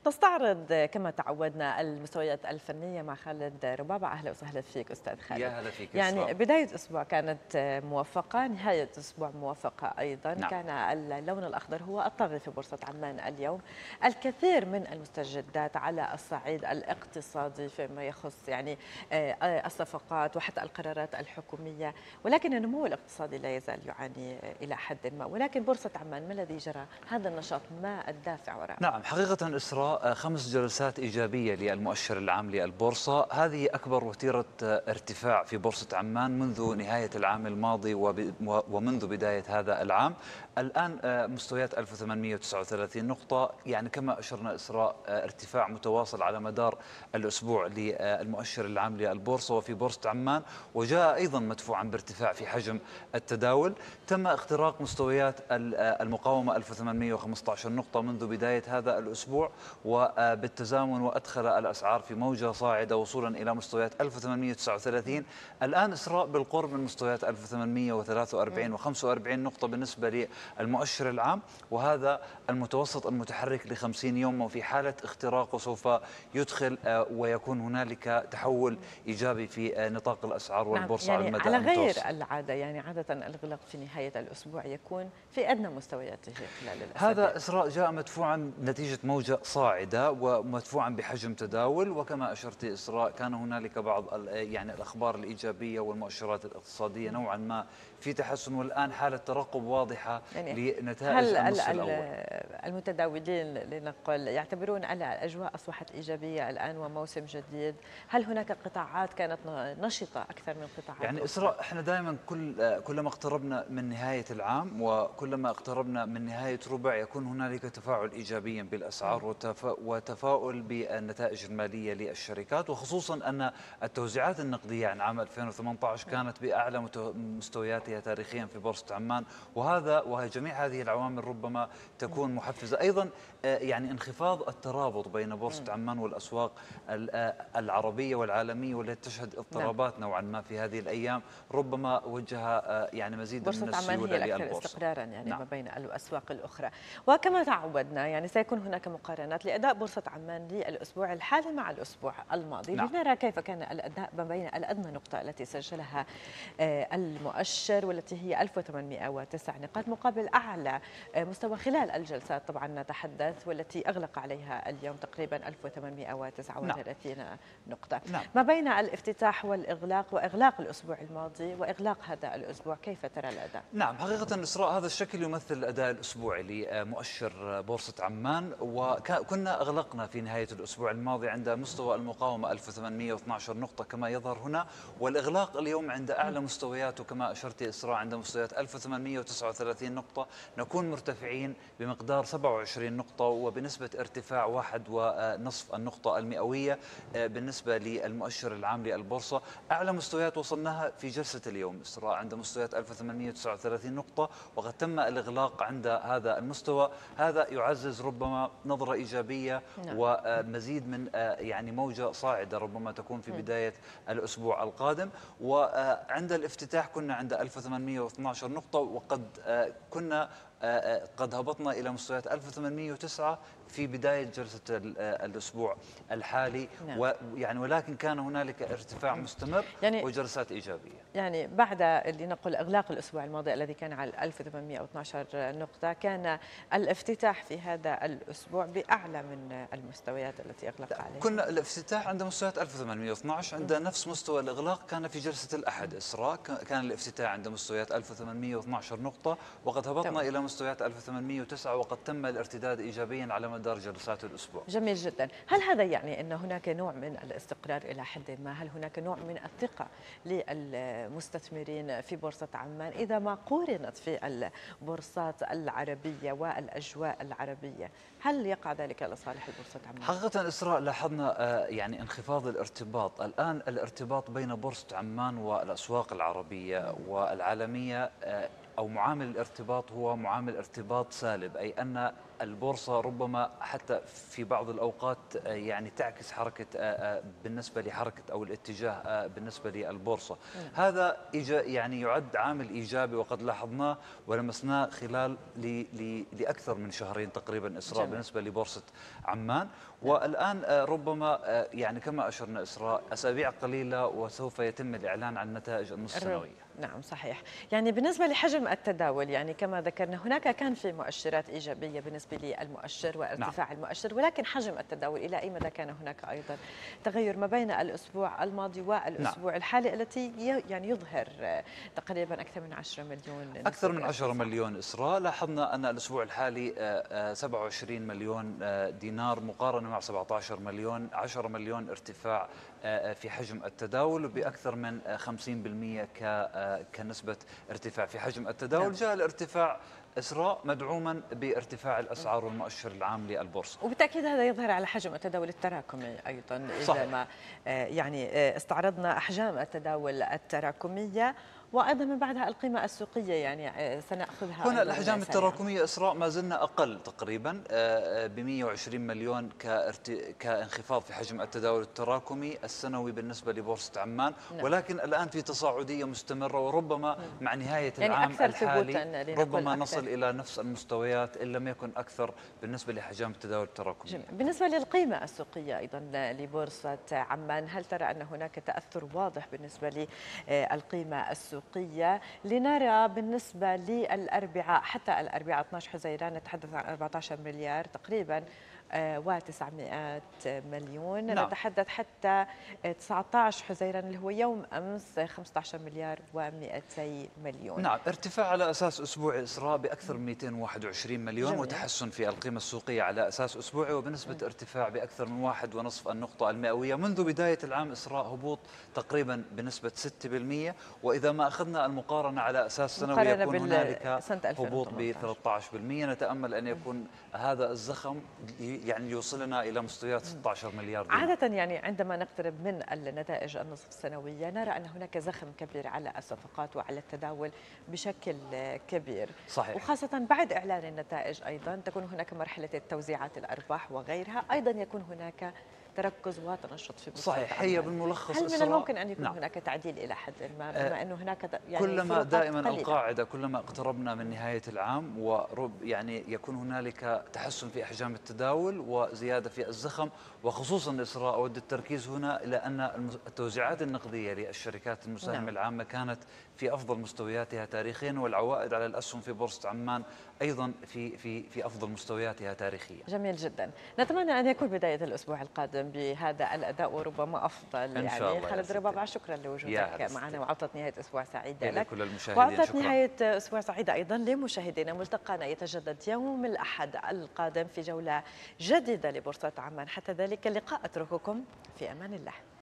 تستعرض كما تعودنا المستويات الفنية مع خالد ربابة. أهلا وسهلا فيك أستاذ خالد. يا هلا فيك يعني إسراء. بداية أسبوع كانت موفقة، نهاية أسبوع موفقة أيضا. نعم. كان اللون الأخضر هو الطاغي في بورصة عمان اليوم. الكثير من المستجدات على الصعيد الاقتصادي فيما يخص يعني الصفقات وحتى القرارات الحكومية، ولكن النمو الاقتصادي لا يزال يعاني إلى حد ما. ولكن بورصة عمان ما الذي جرى؟ هذا النشاط ما الدافع وراءه؟ نعم، حقيقة إسراء 5 جلسات إيجابية للمؤشر العام للبورصة، هذه أكبر وتيرة ارتفاع في بورصة عمان منذ نهاية العام الماضي ومنذ بداية هذا العام. الآن مستويات 1839 نقطة، يعني كما أشرنا إسراء ارتفاع متواصل على مدار الأسبوع للمؤشر العام للبورصة وفي بورصة عمان، وجاء أيضا مدفوعا بارتفاع في حجم التداول. تم اختراق مستويات المقاومة 1815 نقطة منذ بداية هذا الأسبوع، وبالتزامن وأدخل الأسعار في موجة صاعدة وصولا إلى مستويات 1839. الآن إسراء بالقرب من مستويات 1843 و45 نقطة بالنسبة للمؤشر العام، وهذا المتوسط المتحرك ل50 يوم، وفي حالة اختراقه سوف يدخل ويكون هنالك تحول إيجابي في نطاق الأسعار والبورصة يعني على المدى على غير المتوسط. العادة، يعني عادة الإغلاق في نهاية الأسبوع يكون في أدنى مستوياته خلال الأسابيع. هذا إسراء جاء مدفوعا نتيجة موجة صاعدة ومدفوعا بحجم تداول، وكما أشرت إسراء كان هنالك بعض يعني الأخبار الإيجابية والمؤشرات الاقتصادية نوعا ما في تحسن، والآن حالة ترقب واضحة يعني لنتائج النصف الأول. المتداولين لنقل يعتبرون أن الأجواء أصبحت إيجابية الآن وموسم جديد؟ هل هناك قطاعات كانت نشطة أكثر من قطاعات يعني أخرى؟ إسراء احنا دائما كلما اقتربنا من نهاية العام وكلما اقتربنا من نهاية ربع يكون هنالك تفاعل إيجابيا بالأسعار وتفاؤل بالنتائج المالية للشركات، وخصوصا أن التوزيعات النقدية عن عام 2018 كانت بأعلى مستوياتها تاريخيا في بورصة عمان، وجميع هذه العوامل ربما تكون محفزة. أيضا يعني انخفاض الترابط بين بورصة عمان والأسواق العربية والعالمية والتي تشهد اضطرابات نوعا ما في هذه الأيام، ربما وجه يعني مزيد من بورصة عمان هي السيولة الأكثر للبورصة. استقرارا يعني نعم. ما بين الأسواق الأخرى. وكما تعودنا يعني سيكون هناك مقارنات لأداء بورصة عمان للأسبوع الحالي مع الأسبوع الماضي. نعم. لنرى كيف كان الأداء ما بين الأدنى نقطة التي سجلها المؤشر والتي هي 1809 نقاط مقابل أعلى مستوى خلال الجلسات، طبعا نتحدث، والتي أغلق عليها اليوم تقريبا 1839 نقطة. نعم. ما بين الافتتاح والإغلاق وإغلاق الأسبوع الماضي وإغلاق هذا الأسبوع، كيف ترى الأداء؟ نعم، حقيقة إسراء هذا الشكل يمثل الأداء الأسبوعي لمؤشر بورصة عمان، وكنا أغلقنا في نهاية الأسبوع الماضي عند مستوى المقاومة 1812 نقطة كما يظهر هنا، والإغلاق اليوم عند أعلى مستوياته كما أشرت إسراء عند مستويات 1839 نقطة. نكون مرتفعين بمقدار 27 نقطة وبنسبة ارتفاع 1.5 النقطة المئوية بالنسبة للمؤشر العام للبورصة. أعلى مستويات وصلناها في جلسة اليوم إسراء عند مستويات 1839 نقطة، وقد تم الإغلاق عند هذا المستوى. هذا يعزز ربما نظرة إيجابية ومزيد من يعني موجة صاعدة ربما تكون في بداية الأسبوع القادم. وعند الافتتاح كنا عند 1812 نقطة، وقد كنا قد هبطنا إلى مستويات 1809 في بداية جلسة الأسبوع الحالي. ويعني ولكن كان هنالك ارتفاع مستمر يعني وجلسات إيجابية. يعني بعد لنقل إغلاق الأسبوع الماضي الذي كان على 1812 نقطة، كان الافتتاح في هذا الأسبوع بأعلى من المستويات التي أغلق عليها. كنا الافتتاح عند مستويات 1812 عند نفس مستوى الإغلاق كان في جلسة الأحد إسراء، كان الافتتاح عند مستويات 1812 نقطة، وقد هبطنا إلى مستويات 1809 وقد تم الارتداد إيجابيا على مدار جلسات الأسبوع. جميل جدا. هل هذا يعني أن هناك نوع من الاستقرار إلى حد ما؟ هل هناك نوع من الثقة للمستثمرين في بورصة عمان إذا ما قورنت في البورصات العربية والأجواء العربية؟ هل يقع ذلك لصالح البورصة عمان؟ حقيقة إسراء لاحظنا يعني انخفاض الارتباط. الآن الارتباط بين بورصة عمان والأسواق العربية والعالمية أو معامل الارتباط هو معامل ارتباط سالب، أي أن البورصة ربما حتى في بعض الأوقات يعني تعكس حركة بالنسبة لحركة أو الاتجاه بالنسبة للبورصة. هذا يعني يعد عامل إيجابي، وقد لاحظناه ولمسناه خلال لأكثر من شهرين تقريبا إسراء بالنسبة لبورصة عمان. والآن ربما يعني كما أشرنا إسراء، أسابيع قليلة وسوف يتم الإعلان عن نتائج النصف سنوية. نعم صحيح. يعني بالنسبة لحجم التداول، يعني كما ذكرنا هناك كان في مؤشرات إيجابية بالنسبة للمؤشر وارتفاع المؤشر، ولكن حجم التداول إلى أي مدى كان هناك أيضا تغير ما بين الأسبوع الماضي والأسبوع الحالي التي يعني يظهر تقريبا أكثر من 10 مليون، أكثر من 10 مليون إسراء. لاحظنا أن الأسبوع الحالي 27 مليون دينار مقارنة مع 17 مليون، 10 مليون ارتفاع في حجم التداول، وبأكثر من 50% كنسبة ارتفاع في حجم التداول. جاء الارتفاع إسراء مدعوما بارتفاع الأسعار والمؤشر العام للبورصة، وبالتأكيد هذا يظهر على حجم التداول التراكمي أيضا. إذا صحيح. ما يعني استعرضنا أحجام التداول التراكمية وأيضا من بعدها القيمة السوقية، يعني سنأخذها هنا أيضاً الأحجام سريعاً. التراكمية إسراء ما زلنا أقل تقريبا ب 120 مليون كانخفاض في حجم التداول التراكمي السنوي بالنسبة لبورصة عمان. ولكن الآن في تصاعدية مستمرة، وربما مع نهاية يعني العام أكثر الحالي ربما أكثر. نصل إلى نفس المستويات إن لم يكن أكثر بالنسبة لحجم التداول التراكمي. جميل. بالنسبة للقيمة السوقية أيضا لبورصة عمان، هل ترى أن هناك تأثر واضح بالنسبة للقيمة السوقية؟ لنرى بالنسبة للأربعاء، حتى الأربعاء 12 حزيران نتحدث عن 14 مليار تقريبا و900 مليون. نتحدث حتى 19 حزيران اللي هو يوم أمس 15 مليار و200 مليون. نعم، ارتفاع على أساس أسبوعي إسراء بأكثر من 221 مليون. جميل. وتحسن في القيمة السوقية على أساس أسبوعي، وبنسبة ارتفاع بأكثر من 1.5 النقطة المئوية منذ بداية العام إسراء، هبوط تقريبا بنسبة 6%. وإذا ما أخذنا المقارنة على أساس سنوي يكون هنالك هبوط ب 13%. نتأمل أن يكون هذا الزخم يعني يوصلنا إلى مستويات 16 مليار دينار. عادة يعني عندما نقترب من النتائج النصف السنوية نرى أن هناك زخم كبير على الصفقات وعلى التداول بشكل كبير. صحيح. وخاصة بعد إعلان النتائج أيضا تكون هناك مرحلة توزيعات الأرباح وغيرها، أيضا يكون هناك تركز وتنشط في بورصة عمان. صحيح. هي بالملخص هل من الممكن أن يكون هناك تعديل إلى حد ما، بما أنه هناك يعني كلما دائما قليلة. القاعدة كلما اقتربنا من نهاية العام يعني يكون هنالك تحسن في أحجام التداول وزيادة في الزخم، وخصوصا إسراء أود التركيز هنا إلى أن التوزيعات النقدية للشركات المساهمة العامة كانت في أفضل مستوياتها تاريخيا، والعوائد على الأسهم في بورصة عمان أيضا في أفضل مستوياتها تاريخيا. جميل جدا. نتمنى أن يكون بداية الأسبوع القادم بهذا الأداء وربما أفضل. إن شاء الله. خالد ربابع، شكرا لوجودك معنا، وعطت نهاية أسبوع سعيدة لك كل المشاهدين. وعطت نهاية أسبوع سعيدة أيضا لمشاهدينا. ملتقانا يتجدد يوم الأحد القادم في جولة جديدة لبورصة عمان. حتى ذلك اللقاء أترككم في أمان الله.